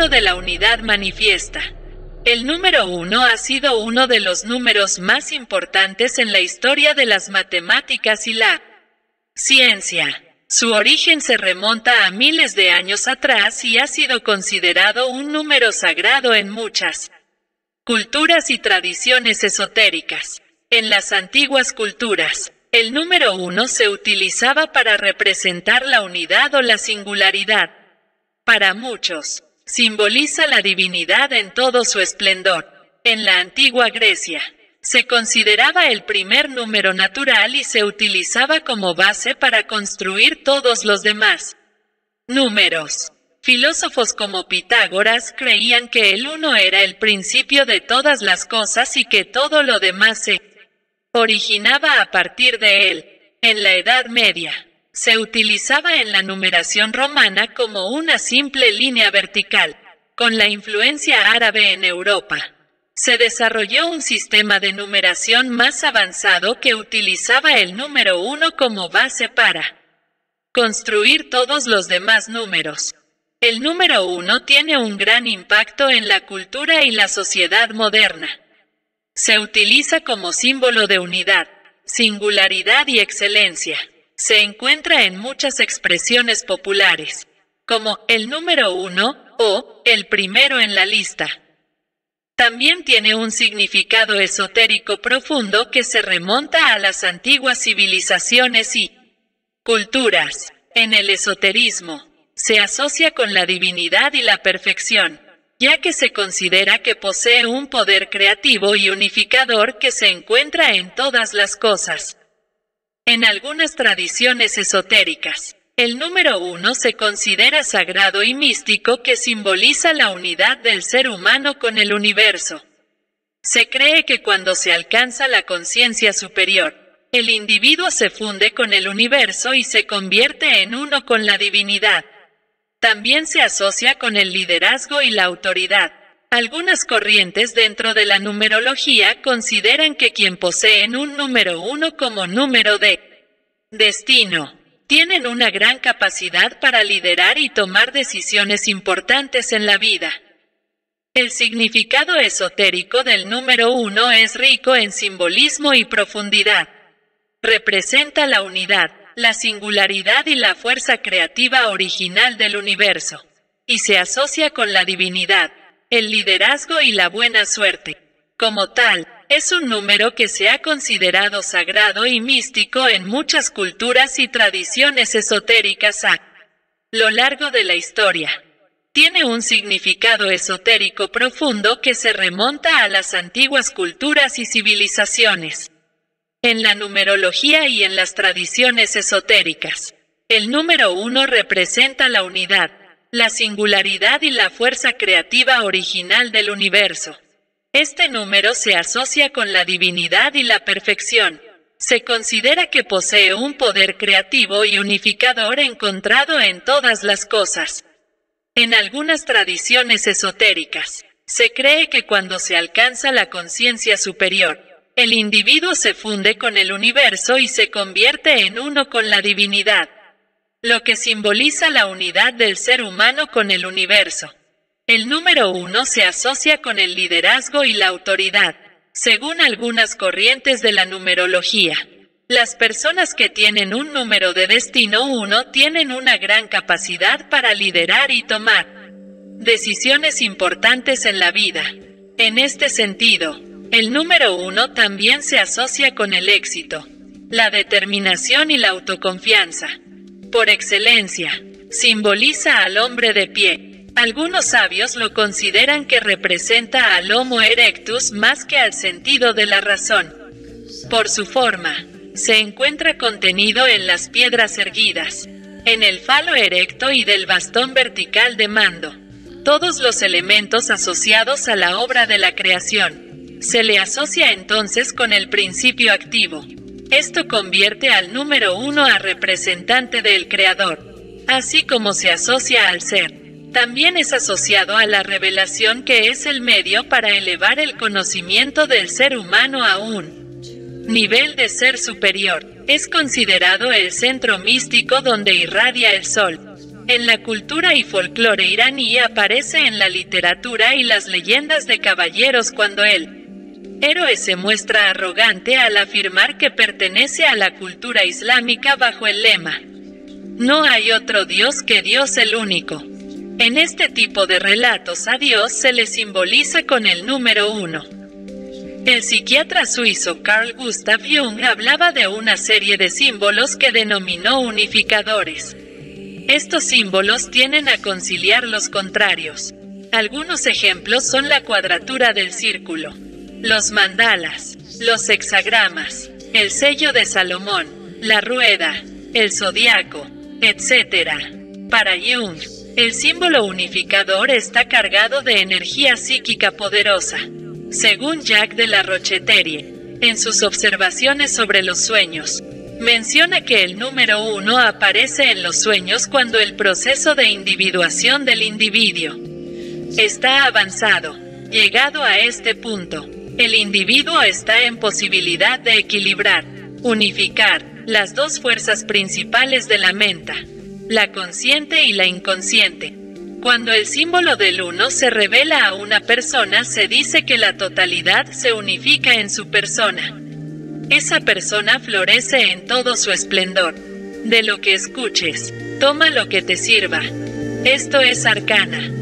símbolo de la unidad manifiesta. El número 1 ha sido uno de los números más importantes en la historia de las matemáticas y la ciencia. Su origen se remonta a miles de años atrás y ha sido considerado un número sagrado en muchas culturas y tradiciones esotéricas. En las antiguas culturas, el número 1 se utilizaba para representar la unidad o la singularidad. Para muchos, simboliza la divinidad en todo su esplendor. En la antigua Grecia, se consideraba el primer número natural y se utilizaba como base para construir todos los demás números. Filósofos como Pitágoras creían que el 1 era el principio de todas las cosas y que todo lo demás se originaba a partir de él. En la Edad Media, se utilizaba en la numeración romana como una simple línea vertical. Con la influencia árabe en Europa, se desarrolló un sistema de numeración más avanzado que utilizaba el número 1 como base para construir todos los demás números. El número 1 tiene un gran impacto en la cultura y la sociedad moderna. Se utiliza como símbolo de unidad, singularidad y excelencia. Se encuentra en muchas expresiones populares, como el número 1 o el primero en la lista. También tiene un significado esotérico profundo que se remonta a las antiguas civilizaciones y culturas. En el esoterismo, se asocia con la divinidad y la perfección, ya que se considera que posee un poder creativo y unificador que se encuentra en todas las cosas. En algunas tradiciones esotéricas, el número 1 se considera sagrado y místico, que simboliza la unidad del ser humano con el universo. Se cree que cuando se alcanza la conciencia superior, el individuo se funde con el universo y se convierte en uno con la divinidad. También se asocia con el liderazgo y la autoridad. Algunas corrientes dentro de la numerología consideran que quien posee un número 1 como número de destino, tienen una gran capacidad para liderar y tomar decisiones importantes en la vida. El significado esotérico del número 1 es rico en simbolismo y profundidad. Representa la unidad, la singularidad y la fuerza creativa original del universo, y se asocia con la divinidad, el liderazgo y la buena suerte. Como tal, es un número que se ha considerado sagrado y místico en muchas culturas y tradiciones esotéricas a lo largo de la historia. Tiene un significado esotérico profundo que se remonta a las antiguas culturas y civilizaciones. En la numerología y en las tradiciones esotéricas, el número 1 representa la unidad, la singularidad y la fuerza creativa original del universo. Este número se asocia con la divinidad y la perfección. Se considera que posee un poder creativo y unificador encontrado en todas las cosas. En algunas tradiciones esotéricas, se cree que cuando se alcanza la conciencia superior, el individuo se funde con el universo y se convierte en uno con la divinidad, lo que simboliza la unidad del ser humano con el universo. El número 1 se asocia con el liderazgo y la autoridad. Según algunas corrientes de la numerología, las personas que tienen un número de destino 1 tienen una gran capacidad para liderar y tomar decisiones importantes en la vida. En este sentido, el número 1 también se asocia con el éxito, la determinación y la autoconfianza. Por excelencia, simboliza al hombre de pie. Algunos sabios lo consideran que representa al Homo erectus más que al sentido de la razón. Por su forma, se encuentra contenido en las piedras erguidas, en el falo erecto y del bastón vertical de mando. Todos los elementos asociados a la obra de la creación. Se le asocia entonces con el principio activo. Esto convierte al número 1 a representante del Creador, así como se asocia al ser. También es asociado a la revelación, que es el medio para elevar el conocimiento del ser humano a un nivel de ser superior. Es considerado el centro místico donde irradia el sol. En la cultura y folclore iraní aparece en la literatura y las leyendas de caballeros cuando el héroe se muestra arrogante al afirmar que pertenece a la cultura islámica bajo el lema: no hay otro Dios que Dios el único. En este tipo de relatos a Dios se le simboliza con el número 1. El psiquiatra suizo Carl Gustav Jung hablaba de una serie de símbolos que denominó unificadores. Estos símbolos tienden a conciliar los contrarios. Algunos ejemplos son la cuadratura del círculo, los mandalas, los hexagramas, el sello de Salomón, la rueda, el zodiaco, etc. Para Jung, el símbolo unificador está cargado de energía psíquica poderosa. Según Jacques de la Rocheterie, en sus observaciones sobre los sueños, menciona que el número 1 aparece en los sueños cuando el proceso de individuación del individuo está avanzado. Llegado a este punto, el individuo está en posibilidad de equilibrar, unificar, las dos fuerzas principales de la mente, la consciente y la inconsciente. Cuando el símbolo del 1 se revela a una persona, se dice que la totalidad se unifica en su persona. Esa persona florece en todo su esplendor. De lo que escuches, toma lo que te sirva. Esto es Arcana.